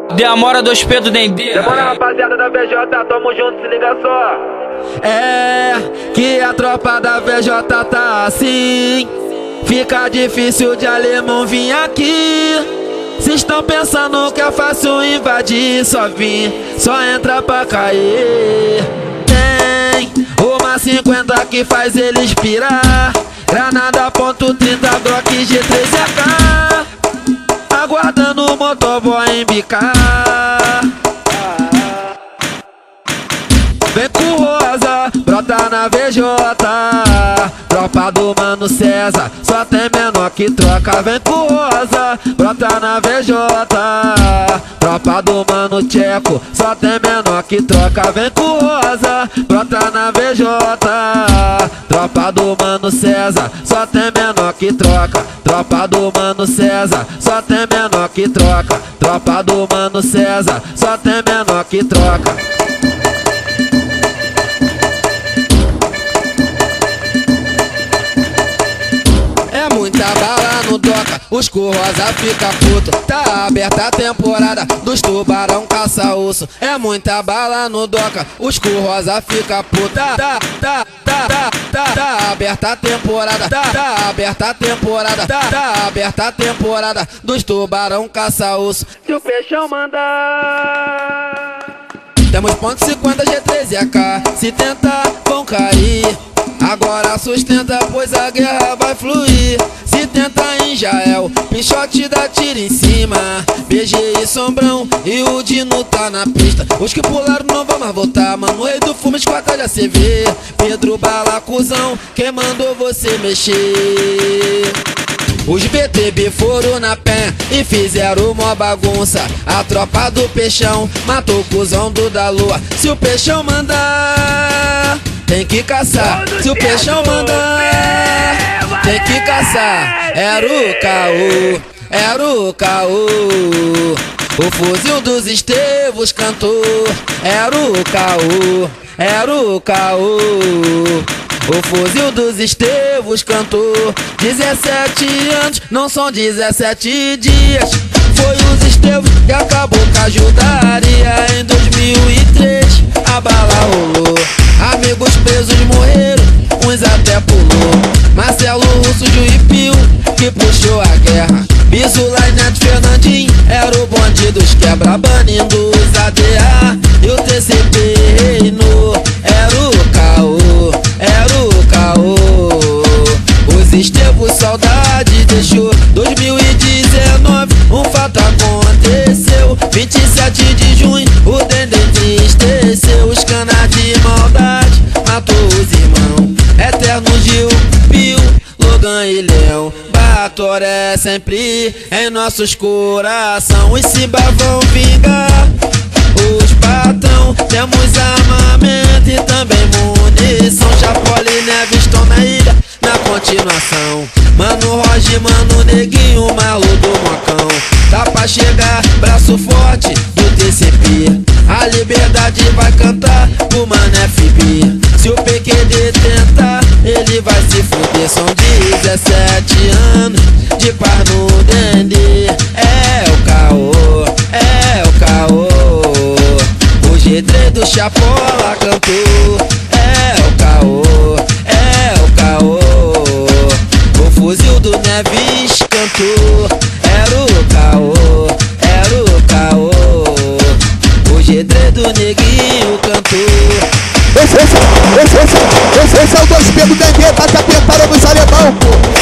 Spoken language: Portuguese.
Demora 2P do Dendê. Demora, rapaziada da VJ, tamo junto, se liga só. É que a tropa da VJ tá assim. Fica difícil de alemão vir aqui. Cês estão pensando que é fácil invadir, só vim, só entra pra cair. Tem uma 50 que faz eles pirar. Granada .30, Glock G3AK. Aguardando o motoboy embicar. Vem com rosa, brota na VJ. Tropa do Mano César, só tem menor que troca. Vem com rosa, brota na VJ. Tropa do Mano Tcheco, só tem menor que troca. Vem com rosa, brota na VJ. Tropa do Mano César, só tem menor que troca. Tropa do Mano César, só tem menor que troca. Tropa do Mano César, só tem menor que troca. É muita bala no doca, os rosa fica puto. Tá aberta a temporada dos tubarão caça-osso. É muita bala no doca, os rosa fica puto. Tá aberta a temporada, tá aberta a temporada, tá aberta a temporada dos tubarão caça-osso. Se o peixão mandar, temos .50 G3 e AK. Se tentar, vão cair. Agora sustenta, pois a guerra vai fluir. Se tentar em Jael, Pinchote dá tiro em cima. BG e Sombrão e o Dino tá na pista. Os que pularam não vão mais voltar, mano. O rei do fumo esquadra de CV. Pedro Balacuzão, quem mandou você mexer? Os BTB foram na penha e fizeram uma bagunça. A tropa do Peixão matou o cuzão do da Lua. Se o Peixão mandar, tem que caçar. Se o Peixão mandar, tem que caçar. Era o caô, era o caô. O fuzil dos Estevos cantou. Era o caô, era o caô. O fuzil dos Estevos cantou. 17 anos, não são 17 dias. Foi os Estevos que acabou com a ajudaria. Em 2003 a bala rolou. Amigos presos morreram, uns até pulou. Marcelo Russo, Juipio, que puxou a guerra. Bisula e Neto Fernandinho, era o bonde dos quebra, banindo os ADA. E o TCP reinou, era o caô, era o caô. Os Estevos saudade deixou. 2019, um fato aconteceu. 27 de junho, o Dendê entristeceu. Os canas de maldade matou os irmãos. Eterno Gil, Pio, Logan e Leão. Batoré sempre em nossos coração. Os Simba vão vingar os patrão. Temos armamento e também munição. Chapola e Neves estão na ilha, na continuação. Mano Roger, Mano Neguinho, Malu do Mocão. Tá pra chegar, braço forte do TCP. A liberdade vai cantar pro Mano FB. Se o PQD tentar, ele vai se fuder. São 17 anos de paz no Dendê. É o caô, é o caô. O G3 do Chapola cantou. É o caô, é o caô. O fuzil do Neves cantou. Era o caô, era o caô. O G3 do Neguinho cantou. Esse é o 2P do Dendê, tá se apertando nos alemão, pô.